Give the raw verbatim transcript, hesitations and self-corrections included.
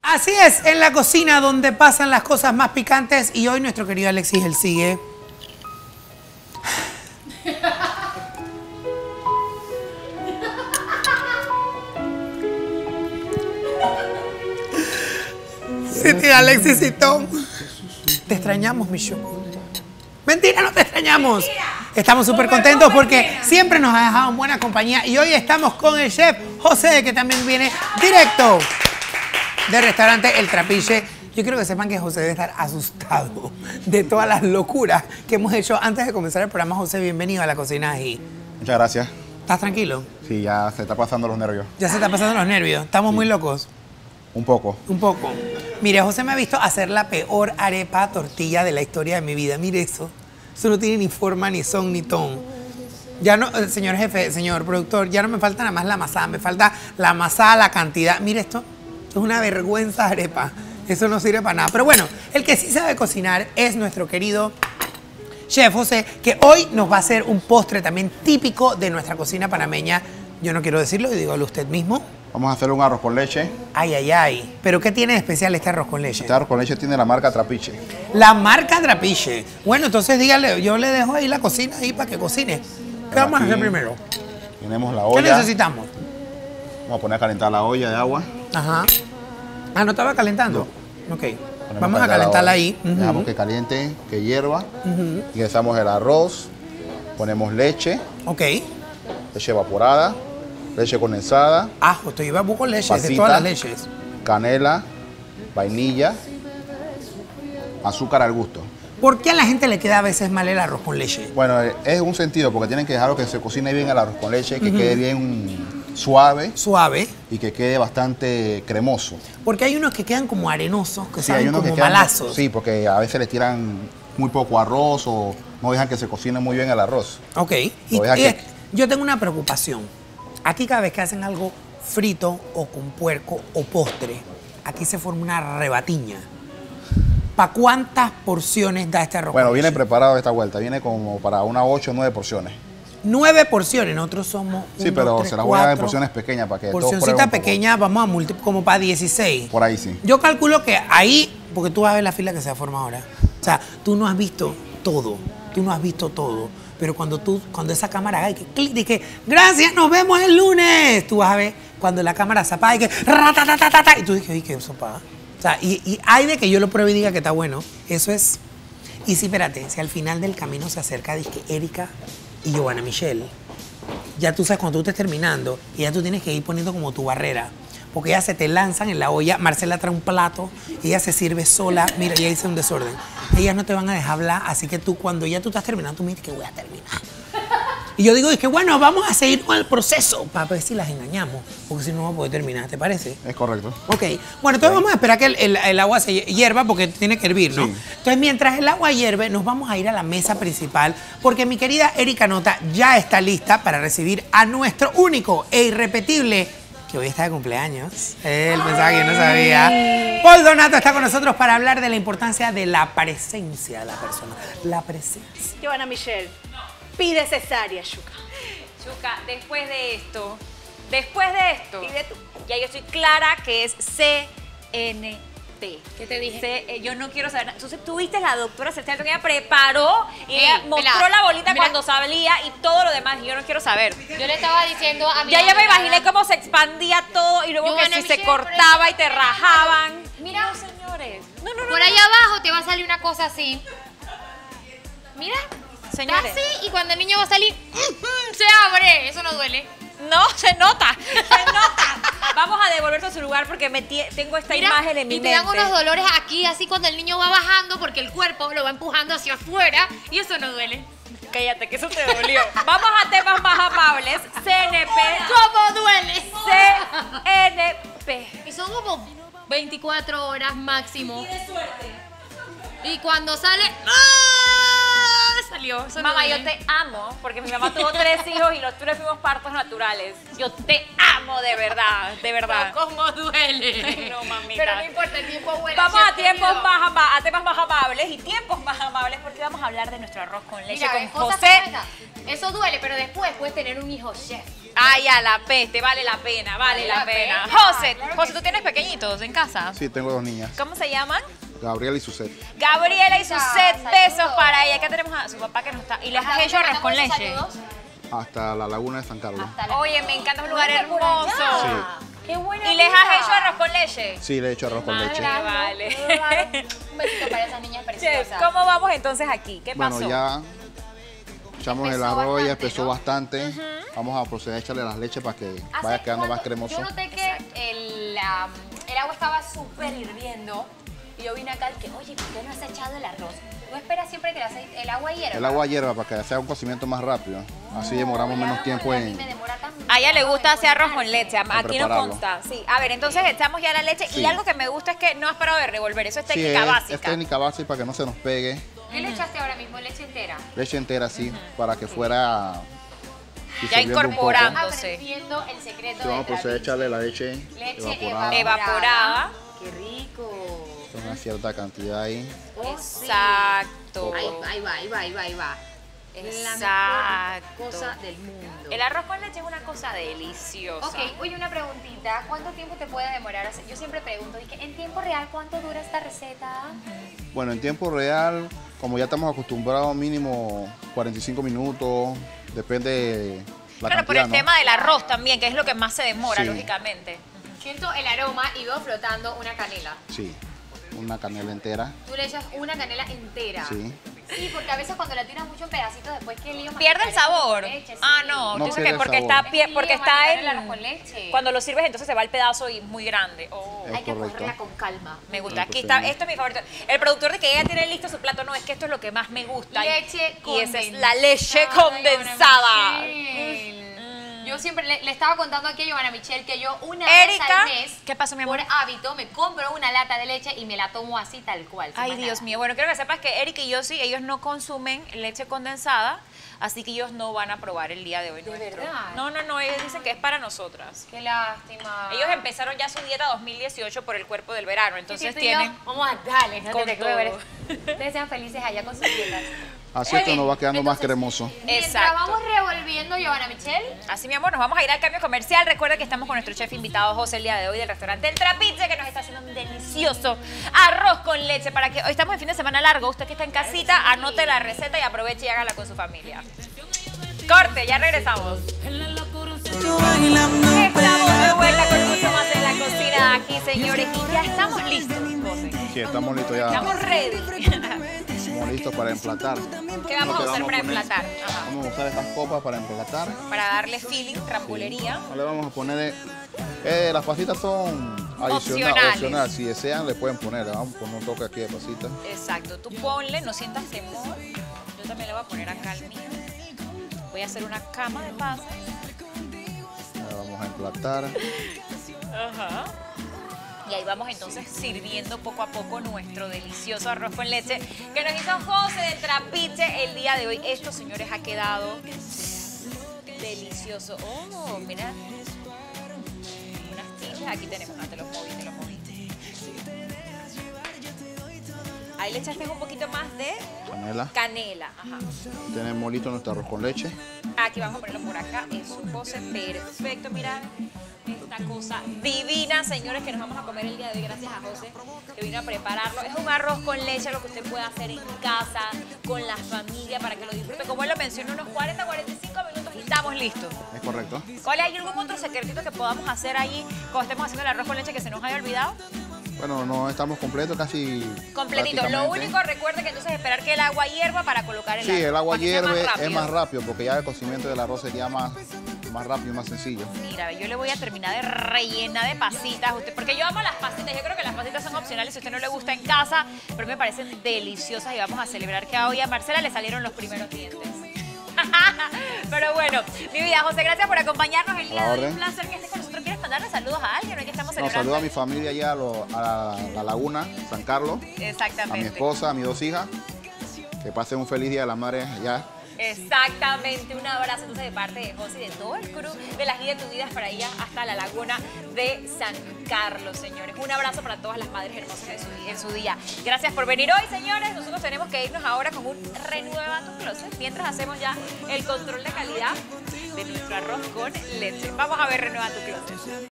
Así es, en la cocina donde pasan las cosas más picantes y hoy nuestro querido Alexis El sigue. Sí, tía Alexis y Tom. Te extrañamos, mi Choco. Mentira, no te extrañamos. Estamos súper contentos porque siempre nos ha dejado en buena compañía y hoy estamos con el chef José, que también viene directo del restaurante El Trapiche. Yo quiero que sepan que José debe estar asustado de todas las locuras que hemos hecho antes de comenzar el programa. José, bienvenido a la cocina ají. Muchas gracias. ¿Estás tranquilo? Sí, ya se está pasando los nervios. Ya se está pasando los nervios. Estamos sí. muy locos. Un poco. Un poco. Mire, José me ha visto hacer la peor arepa tortilla de la historia de mi vida. Mire eso. Eso no tiene ni forma, ni son, ni ton. Ya no, señor jefe, señor productor, ya no me falta nada más la masa. Me falta la masa, la cantidad. Mire esto. Es una vergüenza arepa. Eso no sirve para nada. Pero bueno, el que sí sabe cocinar es nuestro querido chef José, que hoy nos va a hacer un postre también típico de nuestra cocina panameña. Yo no quiero decirlo, dígalo usted mismo. Vamos a hacer un arroz con leche. Ay, ay, ay. ¿Pero qué tiene de especial este arroz con leche? Este arroz con leche tiene la marca Trapiche. La marca Trapiche. Bueno, entonces dígale, yo le dejo ahí la cocina ahí para que cocine. ¿Qué vamos a hacer primero? Tenemos la olla. ¿Qué necesitamos? Vamos a poner a calentar la olla de agua. Ajá. Ah, ¿no estaba calentando? No. Ok. Ponemos vamos a calentarla ahí. Uh-huh. Dejamos que caliente, que hierva. Uh-huh. Ingresamos el arroz. Ponemos leche. Ok. Leche evaporada. Leche condensada. Ajo, te lleva con leche, pasita, de todas las leches. Canela, vainilla, azúcar al gusto. ¿Por qué a la gente le queda a veces mal el arroz con leche? Bueno, es un sentido, porque tienen que dejarlo que se cocine bien el arroz con leche, que uh-huh. quede bien suave. Suave. Y que quede bastante cremoso. Porque hay unos que quedan como arenosos, que sí, saben hay unos como que quedan, malazos. Sí, porque a veces le tiran muy poco arroz o no dejan que se cocine muy bien el arroz. Ok. Y, y que... yo tengo una preocupación. Aquí cada vez que hacen algo frito o con puerco o postre, aquí se forma una rebatiña. ¿Para cuántas porciones da este arroz? Bueno, viene preparado esta vuelta, viene como para unas ocho o nueve porciones. Nueve porciones, nosotros somos Sí, uno, pero tres, se las voy a dar en cuatro. porciones pequeñas para que Porcioncita pequeña, vamos a multiplicar como para dieciséis. Por ahí sí. Yo calculo que ahí, porque tú vas a ver la fila que se forma ahora. O sea, tú no has visto todo, tú no has visto todo. Pero cuando tú, cuando esa cámara haga y que clic, y que gracias, nos vemos el lunes, tú vas a ver cuando la cámara se apaga y que ratatatatata, y tú dices, oye, ¿qué eso apaga? O sea, y, y hay de que yo lo pruebe y diga que está bueno. Eso es. Y sí, espérate, si al final del camino se acerca, dice Erika y Giovanna Michelle, ya tú sabes cuando tú estés terminando y ya tú tienes que ir poniendo como tu barrera. Porque ellas se te lanzan en la olla, Marcela trae un plato, ella se sirve sola, mira, ella hizo un desorden. Ellas no te van a dejar hablar, así que tú, cuando ya tú estás terminando, tú me dices que voy a terminar. Y yo digo, es que bueno, vamos a seguir con el proceso para ver si las engañamos, porque si no vamos a poder terminar, ¿te parece? Es correcto. Ok, bueno, entonces sí. vamos a esperar que el, el, el agua se hierva porque tiene que hervir, ¿no? Sí. Entonces, mientras el agua hierve, nos vamos a ir a la mesa principal, porque mi querida Erika Nota ya está lista para recibir a nuestro único e irrepetible, que hoy está de cumpleaños. Él pensaba que yo no sabía. Paul Donato está con nosotros para hablar de la importancia de la presencia de la persona. La presencia. Giovanna Michelle, pide cesárea, Chuca. Chuca, después de esto, después de esto, pide tú. Ya yo estoy clara que es C N T. ¿Qué te dije? C, eh, yo no quiero saber nada. Entonces, tú viste la doctora Celestial que ella preparó y Ey, ella mostró mira, la bolita mira. cuando salía y todo lo demás. Y yo no quiero saber. Yo le estaba diciendo a mi Ya ya me abogada, imaginé cómo se expandía todo y luego Yo que gané si mi se siempre, cortaba y te pero- rajaban. Mira. No, señores. No, no, no. por no. ahí abajo te va a salir una cosa así. Mira, Señores. así, y cuando el niño va a salir, se abre. Eso no duele. No, se nota, se nota. Vamos a devolverlo a su lugar porque me tengo esta Mira, imagen en mi y te mente. dan unos dolores aquí, así cuando el niño va bajando, porque el cuerpo lo va empujando hacia afuera, y eso no duele. Cállate, que eso te dolió. Vamos a temas más amables. C N P. ¿Cómo duele? C N P. Y son como veinticuatro horas máximo. Y de suerte. Y cuando sale, ¡ah! Sale salió. Eso Mamá, no yo duele. te amo, porque mi mamá tuvo tres hijos y los tres fuimos partos naturales. Yo te amo de verdad, de verdad. No, ¿cómo duele? No, mamita. Pero no importa, el tiempo vuela. Vamos a siempre, tiempos querido. más, ama- a temas más amables y tiempos más amables porque vamos a hablar de nuestro arroz con leche Mira, con ves, cosas José. como esa. Eso duele, pero después puedes tener un hijo chef. Ay, a la peste, vale la pena, vale, Vale la, la pena. pena, José, claro que José, ¿tú sí. tienes pequeñitos en casa? Sí, tengo dos niñas, ¿Cómo se llaman? Gabriela y Suset. Gabriela y Suset, Saludos. besos para ella. Acá tenemos a su papá que no está. Y les has hecho arroz con leche. Saludos. Hasta la laguna de San Carlos. Hasta la- Oye, me encanta, es un lugar Vete por allá. hermoso. Qué buena ¿Y les vida. has hecho arroz con leche? Sí, le he hecho arroz con leche. Claro, Vale. claro. Un besito para esas niñas Chef, preciosas. ¿cómo vamos entonces aquí? ¿Qué pasó? Bueno, ya echamos el Empezó arroz, ya bastante, empezó ¿no? bastante. Vamos a proceder a echarle las leches para que ¿Hace vaya quedando más cuánto? cremoso. Yo noté que el, la- el agua estaba súper hirviendo y yo vine acá y que, oye, ¿por qué no has echado el arroz? ¿Tú esperas siempre que el, aceite- el agua hierva? El agua hierva para que sea un cocimiento más rápido. Así demoramos Ya, menos tiempo porque a mí en... me demora tan- A ella le gusta hacer arroz en con leche, a- aquí no prepararlo. consta. Sí. A ver, entonces echamos ya la leche y Sí. algo que me gusta es que no has parado de revolver, eso es Sí, técnica es, básica. es técnica básica para que no se nos pegue. ¿Qué le echaste ahora mismo? ¿Leche entera? Leche entera así, para que fuera... Ya disolviendo un poco. incorporando. Dándose. Aprendiendo el secreto Sí, vamos a de proceder a echarle la leche, leche evaporada. Evaporada. ¡Qué rico! Una cierta cantidad ahí. Oh, sí. Exacto. Ahí, ahí va, ahí va, ahí va, ahí va. Exacto. La mejor cosa del mundo. El arroz con leche es una cosa deliciosa. Ok, oye, una preguntita. ¿Cuánto tiempo te puede demorar hacer? Yo siempre pregunto, dije, ¿en tiempo real cuánto dura esta receta? Bueno, en tiempo real, como ya estamos acostumbrados, mínimo cuarenta y cinco minutos, depende de la Claro, por cantidad, el ¿no? tema del arroz también, que es lo que más se demora, Sí. lógicamente. Siento el aroma y veo flotando una canela. Sí, una canela entera, Tú le echas una canela entera. sí. Sí, porque a veces cuando la tiras mucho en pedacitos, después que lío Pierde el masticar sabor. con leche, sí. Ah, no, No tú dices que pierde el porque sabor. está, pie- Es porque lío está masticar en... el arroz con leche. Cuando lo sirves entonces se va el pedazo y muy grande. Oh. Es Hay que correcto. cogerla con calma. Me gusta. Bueno, Aquí pues, está, sí. esto es mi favorito. El productor de que ella tiene listo su plato, no, es que esto es lo que más me gusta. Leche Y esa es condensada, la leche condensada. Michelle. Yo siempre le, le estaba contando aquí a Giovanna Michelle que yo una Erika, vez al mes, ¿qué pasó, mi amor? por hábito, me compro una lata de leche y me la tomo así tal cual. sin Ay, más Dios nada. mío. Bueno, quiero que sepas que Eric y yo sí, ellos no consumen leche condensada, así que ellos no van a probar el día de hoy. ¿De nuestro. verdad? No, no, no, ellos dicen que es para nosotras. Qué lástima. Ellos empezaron ya su dieta dos mil dieciocho por el cuerpo del verano, entonces Sí, sí, tú y yo, tienen... Vamos a darle, no con te todo. Ustedes sean felices allá con sus dietas. Así esto nos va quedando más Entonces, cremoso. Mientras Exacto. vamos revolviendo, Giovanna Michelle, Así, mi amor, nos vamos a ir al cambio comercial. Recuerda que estamos con nuestro chef invitado José el día de hoy del restaurante El Trapiche, que nos está haciendo un delicioso arroz con leche para que hoy estamos en fin de semana largo. Usted que está en casita, anote la receta y aproveche y hágala con su familia. Corte, ya regresamos. Estamos de vuelta con mucho más en la cocina aquí, señores, y ya estamos listos, José. Sí, estamos listos ya. Estamos ready. Estamos listos para emplatar. ¿Qué vamos Lo a que usar para poner- emplatar? Ajá. Vamos a usar estas copas para emplatar. Para darle feeling, trambolería. No le vamos a poner... eh, eh, las pasitas son adicionales, Opcionales. opcional. Si desean, le pueden poner. Le vamos a poner un toque aquí de pasita. Exacto, tú ponle, no sientas temor. Yo también le voy a poner acá al mío. Voy a hacer una cama de pasas. Le vamos a emplatar. Ajá. Y ahí vamos entonces sirviendo poco a poco nuestro delicioso arroz con leche que nos hizo José del Trapiche el día de hoy. Esto, señores, ha quedado delicioso. Oh, mira. Unas tiras. Aquí tenemos. Ah, te los moví, te los moví. Ahí le echaste un poquito más de Canela. canela. Ajá. Tenemos listo nuestro arroz con leche. Aquí vamos a ponerlo por acá en su pose perfecto, mirad esta cosa divina, señores, que nos vamos a comer el día de hoy gracias a José que vino a prepararlo. Es un arroz con leche, lo que usted puede hacer en casa, con la familia, para que lo disfrute. Como él lo mencionó, unos cuarenta, cuarenta y cinco minutos y estamos listos. ¿Es correcto? ¿Cuál hay algún otro secretito que podamos hacer ahí cuando estemos haciendo el arroz con leche que se nos haya olvidado? Bueno, no estamos completos, casi Completito. Lo prácticamente. único, recuerde que entonces esperar que el agua hierva para colocar el Sí, arroz. el agua para que sea hierve es rápido. más rápido porque ya el cocimiento del arroz sería más, más rápido y más sencillo. Mira, yo le voy a terminar de rellenar de pasitas, usted, porque yo amo las pasitas. Yo creo que las pasitas son opcionales si a usted no le gusta en casa, pero me parecen deliciosas y vamos a celebrar que hoy a Marcela le salieron los primeros dientes. Pero bueno, mi vida, José, gracias por acompañarnos el día A la de hoy. Un orden. placer que estés con nosotros. ¿Quieres mandarle saludos a alguien hoy que estamos No, celebrando? saludo a mi familia allá a, lo- a la, la laguna, San Carlos, a Exactamente. mi esposa, a mis dos hijas Que pasen un feliz Día de la Madre ya. Exactamente, un abrazo entonces de parte de José y de todo el crew de las guías de tu vida para allá hasta la laguna de San Carlos, señores. Un abrazo para todas las madres hermosas de su, en su día. Gracias por venir hoy, señores. Nosotros tenemos que irnos ahora con un Renueva tu Closet mientras hacemos ya el control de calidad de nuestro arroz con leche. Vamos a ver Renueva tu Closet.